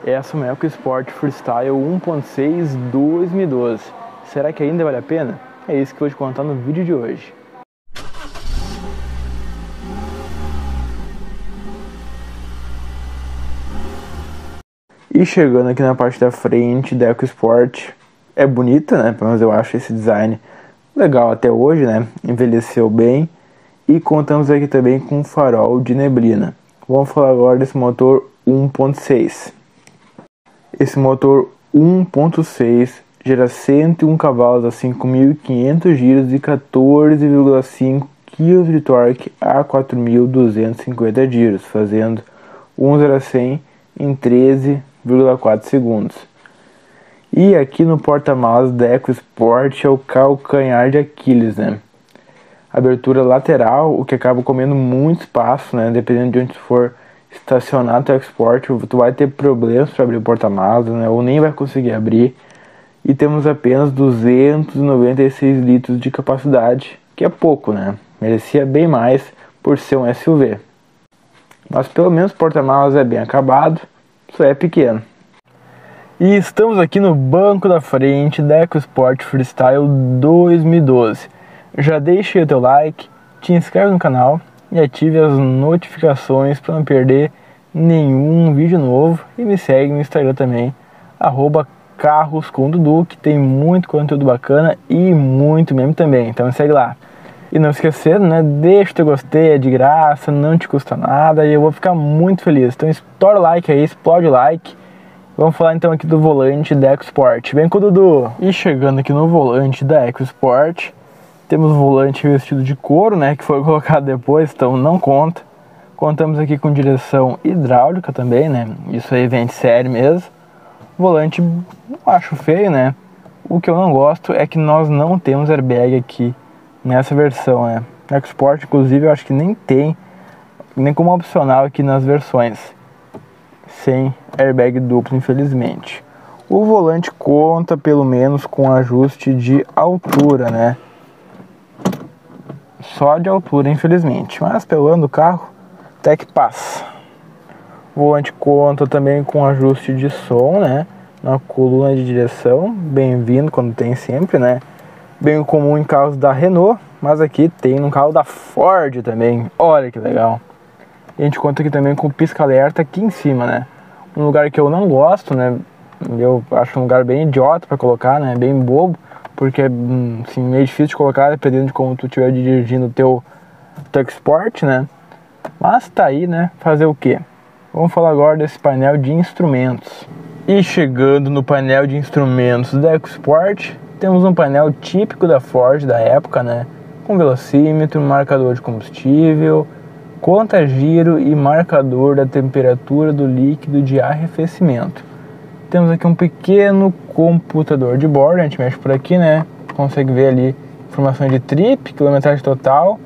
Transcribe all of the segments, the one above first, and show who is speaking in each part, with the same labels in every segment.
Speaker 1: Essa é uma EcoSport Freestyle 1.6 2012. Será que ainda vale a pena? É isso que eu vou te contar no vídeo de hoje. E chegando aqui na parte da frente da EcoSport, é bonita, né? Pelo menos eu acho esse design legal até hoje, né? Envelheceu bem. E contamos aqui também com um farol de neblina. Vamos falar agora desse motor 1.6. Esse motor 1.6 gera 101 cavalos a 5.500 giros e 14,5 kg de torque a 4.250 giros, fazendo 0 a 100 em 13,4 segundos. E aqui no porta-malas da EcoSport é o calcanhar de Aquiles, né? Abertura lateral, o que acaba comendo muito espaço, né? Dependendo de onde tu for estacionar teu EcoSport, tu vai ter problemas para abrir o porta-malas, né? Ou nem vai conseguir abrir. E temos apenas 296 litros de capacidade, que é pouco, né? Merecia bem mais por ser um SUV. Mas pelo menos o porta-malas é bem acabado, só é pequeno. E estamos aqui no banco da frente da EcoSport Freestyle 2012. Já deixa o teu like, te inscreve no canal e ative as notificações para não perder nenhum vídeo novo. E me segue no Instagram também, @carroscomdudu, que tem muito conteúdo bacana e muito meme também, então me segue lá. E não esquecendo, né, deixa o teu gostei, é de graça, não te custa nada e eu vou ficar muito feliz. Então estoura o like aí, explode o like. Vamos falar então aqui do volante da EcoSport. Vem com o Dudu! E chegando aqui no volante da EcoSport, temos o volante vestido de couro, né, que foi colocado depois, então não conta. Contamos aqui com direção hidráulica também, né, isso aí vem de série mesmo. Volante não acho feio, né, o que eu não gosto é que nós não temos airbag aqui nessa versão, né. Na EcoSport, inclusive, eu acho que nem tem, nem como opcional aqui nas versões, sem airbag duplo, infelizmente. O volante conta pelo menos com ajuste de altura, né, só de altura, infelizmente, mas pelo ano do carro até que passa. O volante conta também com ajuste de som, né, na coluna de direção, bem-vindo quando tem sempre, né, bem comum em carros da Renault, mas aqui tem no carro da Ford também, olha que legal. E a gente conta aqui também com pisca-alerta aqui em cima, né, um lugar que eu não gosto, né, eu acho um lugar bem idiota para colocar, né, bem bobo, porque assim, meio difícil de colocar, dependendo de como tu estiver dirigindo o teu EcoSport, né? Mas tá aí, né? Fazer o quê? Vamos falar agora desse painel de instrumentos. E chegando no painel de instrumentos da EcoSport, temos um painel típico da Ford da época, né? Com velocímetro, marcador de combustível, conta-giro e marcador da temperatura do líquido de arrefecimento. Temos aqui um pequeno computador de bordo, a gente mexe por aqui, né? Consegue ver ali informações de trip, quilometragem total.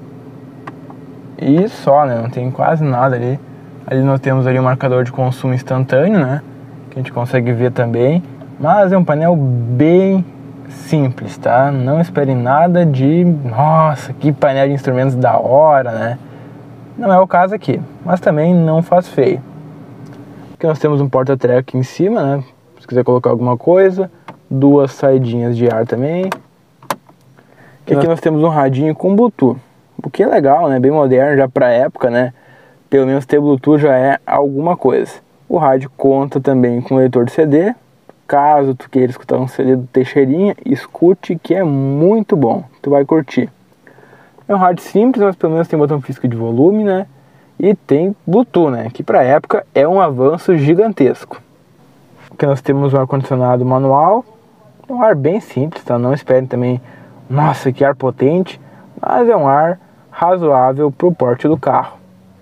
Speaker 1: E só, né? Não tem quase nada ali. Ali nós temos ali um marcador de consumo instantâneo, né? Que a gente consegue ver também. Mas é um painel bem simples, tá? Não espere nada de... Nossa, que painel de instrumentos da hora, né? Não é o caso aqui, mas também não faz feio. Aqui nós temos um porta-treco aqui em cima, né? Se quiser colocar alguma coisa. Duas saidinhas de ar também. E aqui nós temos um radinho com Bluetooth. O que é legal, né? Bem moderno já pra época, né? Pelo menos ter Bluetooth já é alguma coisa. O rádio conta também com leitor de CD. Caso tu queira escutar um CD do Teixeirinha, escute que é muito bom. Tu vai curtir. É um rádio simples, mas pelo menos tem botão físico de volume, né? E tem Bluetooth, né, que para a época é um avanço gigantesco. Aqui nós temos um ar-condicionado manual, um ar bem simples, tá? Não esperem também, nossa, que ar potente, mas é um ar razoável para o porte do carro.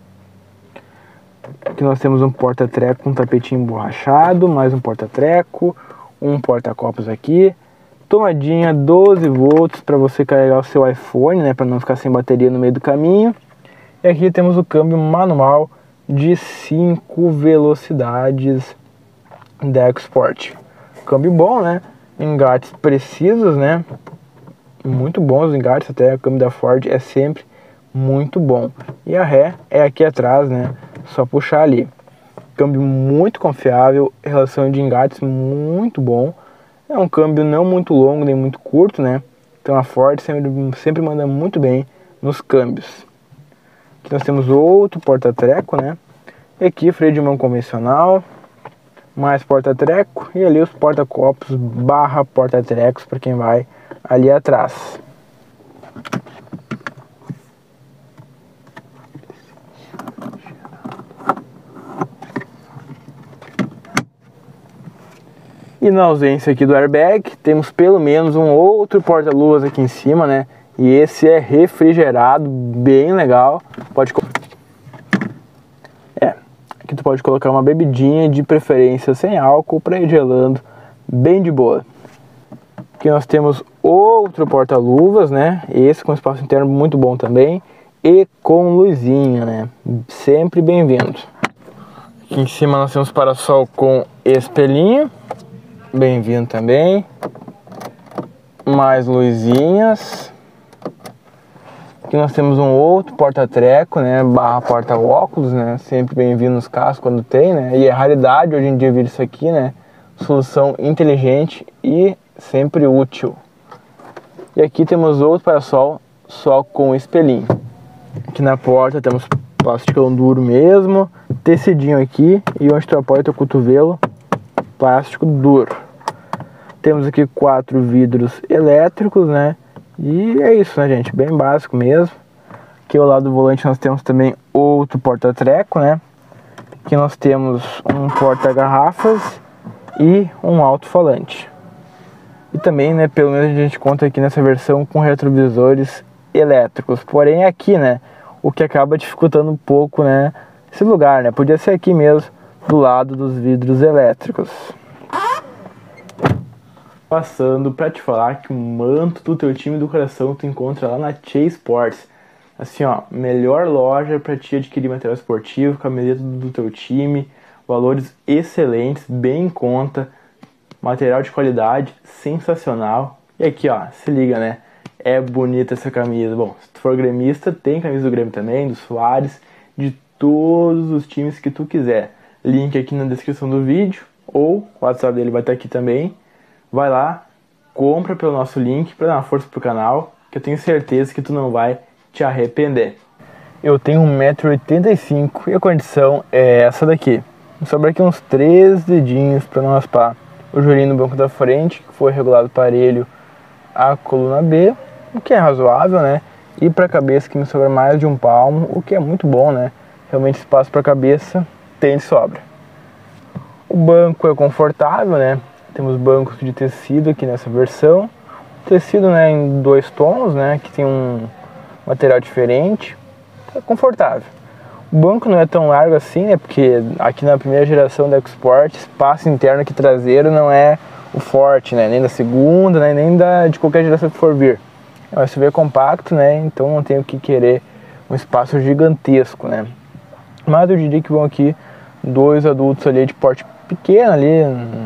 Speaker 1: Aqui nós temos um porta-treco com tapetinho emborrachado, mais um porta-treco, um porta-copos aqui, tomadinha 12 volts para você carregar o seu iPhone, né, para não ficar sem bateria no meio do caminho. E aqui temos o câmbio manual de 5 velocidades da EcoSport. Câmbio bom, né? Engates precisos, né? Muito bons os engates, até o câmbio da Ford é sempre muito bom. E a ré é aqui atrás, né? Só puxar ali. câmbio muito confiável, relação de engates muito bom. É um câmbio não muito longo nem muito curto, né? Então a Ford sempre manda muito bem nos câmbios. Aqui nós temos outro porta-treco, né? E aqui freio de mão convencional, mais porta-treco e ali os porta-copos barra porta-trecos para quem vai ali atrás. E na ausência aqui do airbag, temos pelo menos um outro porta-luvas aqui em cima, né? E esse é refrigerado, bem legal. Aqui tu pode colocar uma bebidinha, de preferência sem álcool, para ir gelando bem de boa. Aqui nós temos outro porta-luvas, né? Esse com espaço interno muito bom também. E com luzinha, né? Sempre bem-vindo. Aqui em cima nós temos para-sol com espelhinho. Bem-vindo também. Mais luzinhas. Aqui nós temos um outro porta-treco, né? Barra porta-óculos, né? Sempre bem-vindo nos carros quando tem, né? E é raridade hoje em dia vir isso aqui, né? Solução inteligente e sempre útil. E aqui temos outro para-sol só com espelhinho. Aqui na porta temos plasticão duro mesmo, tecidinho aqui e onde tu apoia teu cotovelo, plástico duro. Temos aqui 4 vidros elétricos, né? E é isso, né, gente? Bem básico mesmo. Aqui ao lado do volante nós temos também outro porta-treco, né? Aqui nós temos um porta-garrafas e um alto-falante. E também, né, pelo menos a gente conta aqui nessa versão com retrovisores elétricos. Porém aqui, né, o que acaba dificultando um pouco, né, esse lugar, né? Podia ser aqui mesmo, do lado dos vidros elétricos. Passando para te falar que o manto do teu time do coração tu encontra lá na Che Sports. Assim, ó, melhor loja para te adquirir material esportivo, camiseta do teu time, valores excelentes, bem em conta, material de qualidade, sensacional. E aqui, ó, se liga, né? É bonita essa camisa. Bom, se tu for gremista, tem camisa do Grêmio também, do Soares, de todos os times que tu quiser. Link aqui na descrição do vídeo, ou o WhatsApp dele vai estar aqui também. Vai lá, compra pelo nosso link para dar uma força pro canal, que eu tenho certeza que tu não vai te arrepender. Eu tenho 1,85 m e a condição é essa daqui. Sobra aqui uns 3 dedinhos para não raspar o joelhinho no banco da frente, que foi regulado parelho a coluna B, o que é razoável, né? E para a cabeça que me sobra mais de um palmo, o que é muito bom, né? Realmente espaço para a cabeça tem de sobra. O banco é confortável, né? Temos bancos de tecido aqui nessa versão. Tecido, né, em 2 tons, né, que tem um material diferente. É confortável. O banco não é tão largo assim, né, porque aqui na primeira geração da EcoSport, espaço interno aqui traseiro não é o forte, né, nem da segunda, né, nem de qualquer geração que for vir. É um SUV compacto, né, então não tenho que querer um espaço gigantesco, né. Mas eu diria que vão aqui 2 adultos ali de porte pequeno ali,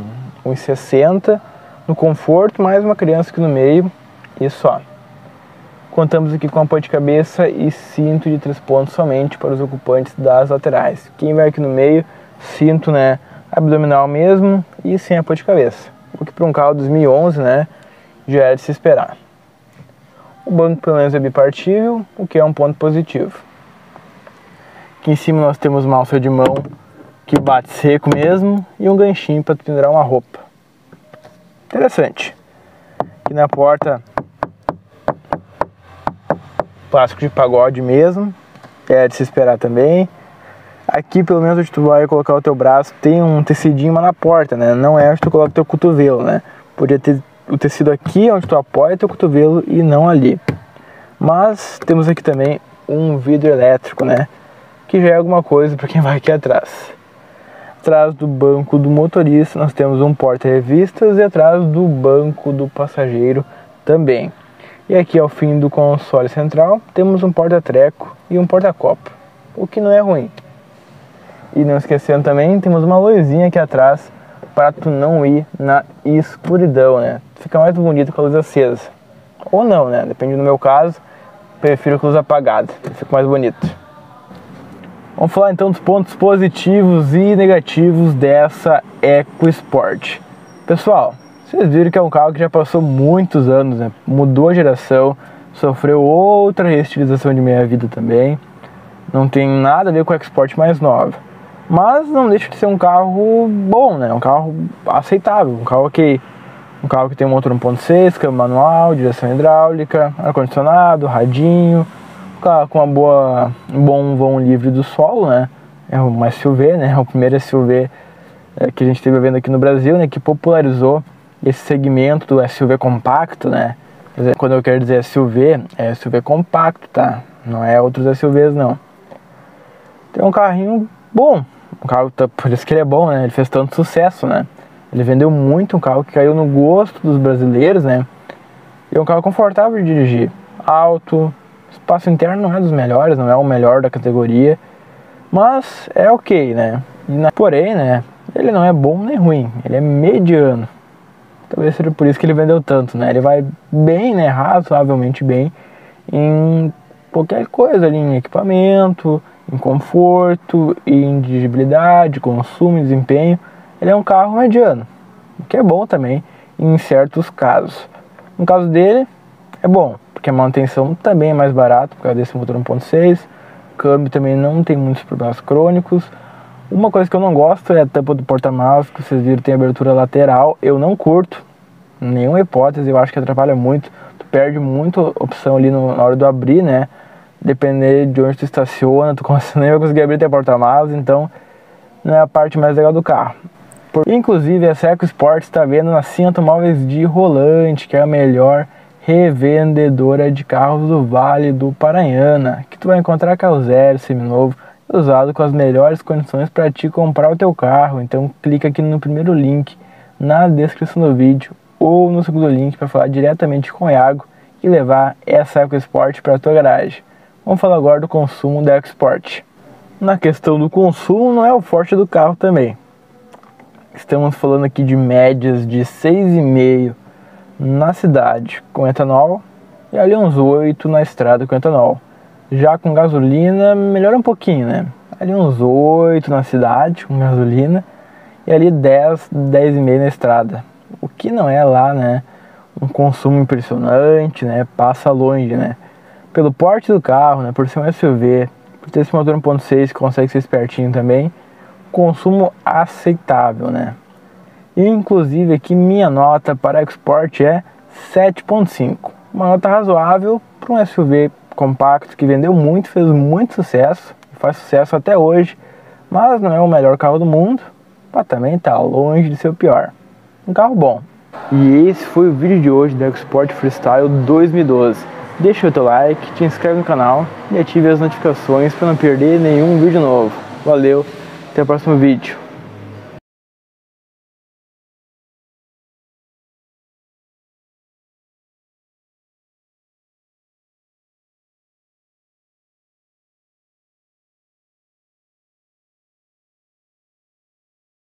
Speaker 1: 1,60 no conforto, mais uma criança aqui no meio e só. Contamos aqui com apoio de cabeça e cinto de 3 pontos somente para os ocupantes das laterais. Quem vai aqui no meio, cinto, né, abdominal mesmo e sem apoio de cabeça. O que para um carro 2011, né, já é de se esperar. O banco pelo menos é bipartível, o que é um ponto positivo. Aqui em cima nós temos uma alça de mão que bate seco mesmo e um ganchinho para pendurar uma roupa. Interessante. Aqui na porta, plástico de pagode mesmo, é de se esperar também. Aqui pelo menos onde tu vai colocar o teu braço tem um tecidinho lá na porta, né? Não é onde tu coloca o teu cotovelo, né? Podia ter o tecido aqui onde tu apoia teu cotovelo e não ali. Mas temos aqui também um vidro elétrico, né? Que já é alguma coisa para quem vai aqui atrás. Atrás do banco do motorista nós temos um porta-revistas e atrás do banco do passageiro também. E aqui ao fim do console central temos um porta-treco e um porta-copo, o que não é ruim. E não esquecendo também, temos uma luzinha aqui atrás para tu não ir na escuridão, né? Fica mais bonito com a luz acesa. Ou não, né? Depende do meu caso, prefiro com a luz apagada, fica mais bonito. Vamos falar então dos pontos positivos e negativos dessa EcoSport. Pessoal, vocês viram que é um carro que já passou muitos anos, né? Mudou a geração, sofreu outra reestilização de meia-vida também. Não tem nada a ver com a EcoSport mais nova. Mas não deixa de ser um carro bom, né? Um carro aceitável, um carro que tem um motor 1.6, câmbio manual, direção hidráulica, ar-condicionado, radinho, um carro com um bom vão livre do solo, né? É um SUV, né? É o primeiro SUV que a gente esteve vendo aqui no Brasil, né? Que popularizou esse segmento do SUV compacto, né? Quer dizer, quando eu quero dizer SUV, é SUV compacto, tá? Não é outros SUVs, não. Tem um carrinho bom, um carro, por isso que ele é bom, né? Ele fez tanto sucesso, né? Ele vendeu muito, um carro que caiu no gosto dos brasileiros, né? E é um carro confortável de dirigir, alto, espaço interno não é dos melhores, não é o melhor da categoria, mas é ok, né? Porém, né? Ele não é bom nem ruim, ele é mediano. Talvez seja por isso que ele vendeu tanto, né? Ele vai bem, né? Razoavelmente bem em qualquer coisa ali, em equipamento, em conforto, em dirigibilidade, consumo, desempenho. Ele é um carro mediano, o que é bom também em certos casos. No caso dele, é bom, porque a manutenção também é mais barata por causa desse motor 1.6. O câmbio também não tem muitos problemas crônicos. Uma coisa que eu não gosto é a tampa do porta-malas, que vocês viram tem abertura lateral. Eu não curto, nenhuma hipótese, eu acho que atrapalha muito. Tu perde muita opção ali na hora do abrir, né? Depender de onde tu estaciona, tu nem vai conseguir abrir teu porta-malas, então não é a parte mais legal do carro. Inclusive, essa EcoSport está vendo na Cinto Automóveis de Rolante, que é a melhor revendedora de carros do Vale do Paranhana, que tu vai encontrar carro zero, seminovo, usado com as melhores condições para te comprar o teu carro. Então clica aqui no primeiro link na descrição do vídeo ou no segundo link para falar diretamente com o Iago e levar essa EcoSport para a tua garagem. Vamos falar agora do consumo da EcoSport. Na questão do consumo, não é o forte do carro também. Estamos falando aqui de médias de 6,5 na cidade com etanol e ali uns 8 na estrada com etanol. Já com gasolina melhora um pouquinho, né? Ali uns 8 na cidade com gasolina e ali 10,5 na estrada. O que não é lá, né? Um consumo impressionante, né? Passa longe, né? Pelo porte do carro, né? Por ser um SUV, por ter esse motor 1.6 que consegue ser espertinho também, consumo aceitável, né? E inclusive aqui minha nota para a EcoSport é 7.5, uma nota razoável para um SUV compacto que vendeu muito, fez muito sucesso, faz sucesso até hoje, mas não é o melhor carro do mundo, mas também está longe de ser o pior. Um carro bom. E esse foi o vídeo de hoje da EcoSport Freestyle 2012. Deixa o teu like, te inscreve no canal e ative as notificações para não perder nenhum vídeo novo. Valeu, até o próximo vídeo.